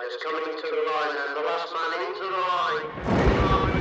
is coming to the line, and the last man into the line.